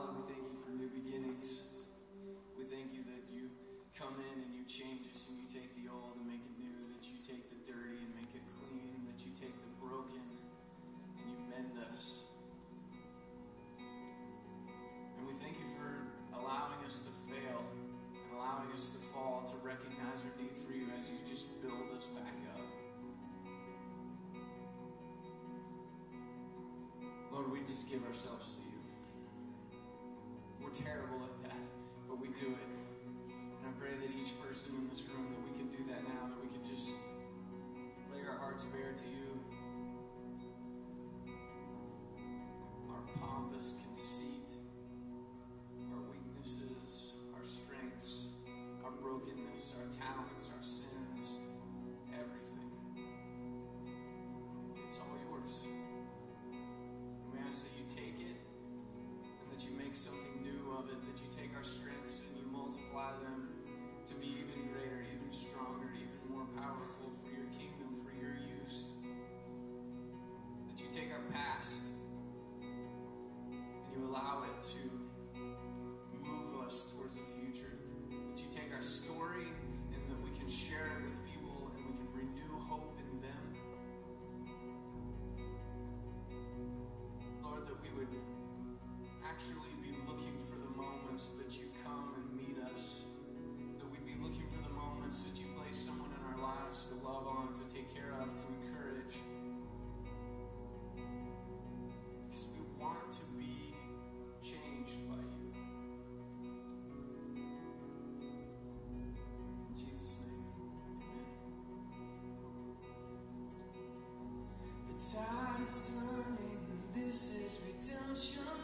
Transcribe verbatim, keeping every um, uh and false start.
Father, we thank you for new beginnings. We thank you that you come in and you change us and you take the old and make it new, that you take the dirty and make it clean, that you take the broken and you mend us. And we thank you for allowing us to fail and allowing us to fall, to recognize our need for you as you just build us back up. Lord, we just give ourselves to you. We're terrible at that, but we do it. And I pray that each person in this room, that we can do that now, that we can just lay our hearts bare to you. Our pompous conceit, our weaknesses, our strengths, our brokenness, our talents, our sins, everything. It's all yours. And we ask that you take it and that you make something new of it, that you take our strengths and you multiply them to be even greater, even stronger, even more powerful for your kingdom, for your use. That you take our past and you allow it to move us towards the future. That you take our story and that we can share it with people and we can renew hope in them. Lord, that we would actually be looking for the moments that you come and meet us. That we'd be looking for the moments that you place someone in our lives to love on, to take care of, to encourage. Because we want to be changed by you. In Jesus' name, amen. The tide is turning, this is redemption.